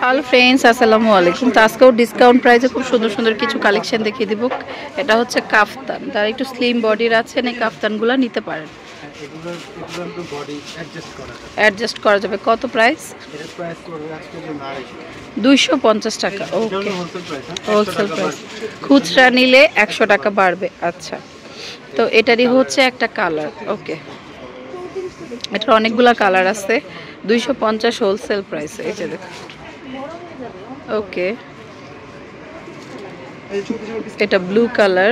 Hello friends, আসসালামু আলাইকুম। তো আজকেও ডিসকাউন্ট প্রাইসে খুব সুন্দর সুন্দর কিছু কালেকশন দেখিয়ে দিব। এটা হচ্ছে কাফতান, যারা একটু স্লিম বডির আছেন এই কাফতানগুলো নিতে পারেন। অ্যাডজাস্ট করা যাবে। কত প্রাইস? 250 টাকা। Okay, wholesale price. খুচরা নিলে 100 টাকা বাড়বে। আচ্ছা, তো এটারই হচ্ছে একটা কালার। ওকে, এটার অনেকগুলা কালার আছে। 250 হোলসেল প্রাইস। এই যে দেখুন। ওকে, এটা ব্লু কালার।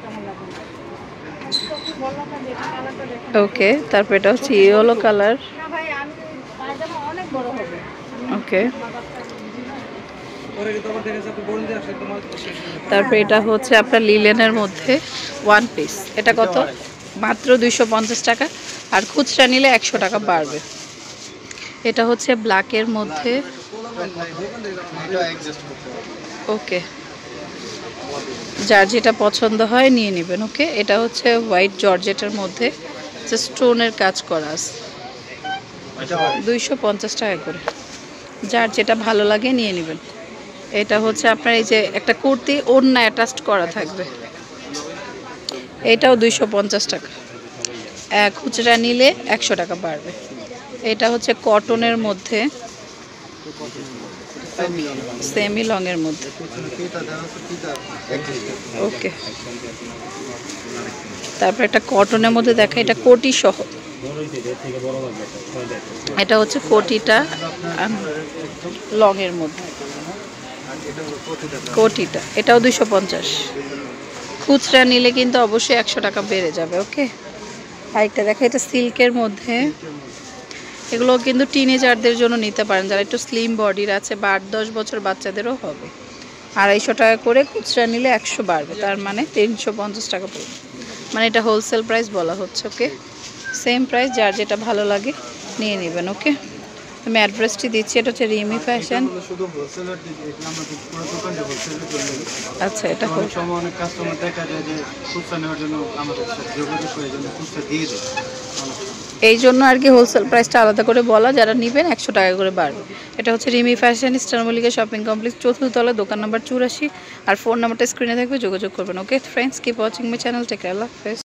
ওকে, তারপর এটা হচ্ছে ইয়েলো কালার। ওকে, তারপর এটা হচ্ছে আপনার লিলেনের মধ্যে ওয়ান পিস। এটা কত? মাত্র 250 টাকা, আর খুচরা নিলে 100 টাকা বাড়বে। এটা হচ্ছে ব্ল্যাকের মধ্যে। ওকে, যার যেটা পছন্দ হয় নিয়ে নেবেন। ওকে, এটা হচ্ছে হোয়াইট জর্জেটের মধ্যে স্টোনের কাজ করা আছে। 250 টাকা করে, যার যেটা ভালো লাগে নিয়ে নেবেন। এটা হচ্ছে আপনার এই যে একটা কুর্তি ওড়না অ্যাটাচড করা থাকবে, এটাও 250 টাকা। খুচরা নিলে 100 টাকা বাড়বে। এটা হচ্ছে কটনের মধ্যে, সেমি লংয়ের মধ্যে। ওকে, তারপর একটা কটনের মধ্যে দেখা, এটা কোটি সহ। এটা হচ্ছে কোটিটা লংয়ের মধ্যে, কোটিটা। এটাও 250। খুচরা নিলে কিন্তু অবশ্যই 100 টাকা বেড়ে যাবে। ওকে, আরেকটা দেখা, এটা সিল্কের মধ্যে। এগুলো কিন্তু টিনেজারদের জন্য নিতে পারেন, যারা একটু স্লিম বডির আছে, বা 8-10 বছর বাচ্চাদেরও হবে। 250 টাকা করে, খুচরা নিলে 100 বাড়বে, তার মানে 350 টাকা পড়বে। মানে এটা হোলসেল প্রাইস বলা হচ্ছে। ওকে, সেম প্রাইস, যার যেটা ভালো লাগে নিয়ে নেবেন। ওকে, আমি অ্যাড্রেসটি দিচ্ছি। এটা হচ্ছে রিমি ফ্যাশন। আচ্ছা, এটা এই জন্য আর কি হোলসেল প্রাইসটা আলাদা করে বলা, যারা নেবেন 100 টাকা করে বাড়বে। এটা হচ্ছে Rimi fashion, eastern Mallika shopping complex, 4th তলা, দোকান নাম্বার 84। আর ফোন নাম্বারটা স্ক্রিনে থাকবে, যোগাযোগ করবেন। Okay friends, keep watching my channel. Take care, আল্লাহ হাফেজ।